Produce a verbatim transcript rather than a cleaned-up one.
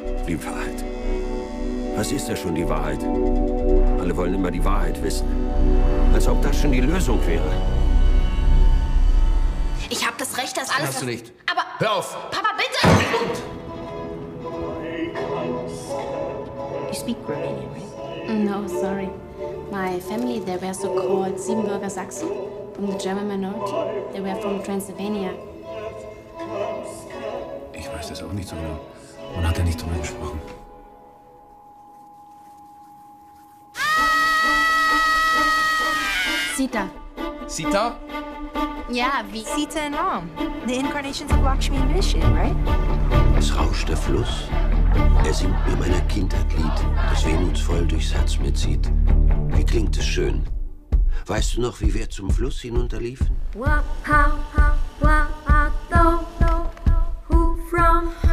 Die Wahrheit. Was ist ja schon die Wahrheit? Alle wollen immer die Wahrheit wissen. Als ob das schon die Lösung wäre. Ich habe das Recht, das alles... Hast du nicht. Aber... Hör auf! Papa, bitte! You speak Romanian, right? No, sorry. My family, they were so-called Siebenbürger Sachsen, from the German minority. They were from Transylvania. Ich weiß das auch nicht so genau. Man hat ja nicht drüber gesprochen. Sita. Sita? Ja, wie... Sita and Ram, the incarnations of Lakshmi and Vishnu, right? Es rauscht der Fluss. Er singt mir meiner Kindheit Lied, das wehmutsvoll durchs Herz mir zieht. Wie klingt es schön. Weißt du noch, wie wir zum Fluss hinunterliefen? Wa, ha, ha, wa, ha, do, do, who from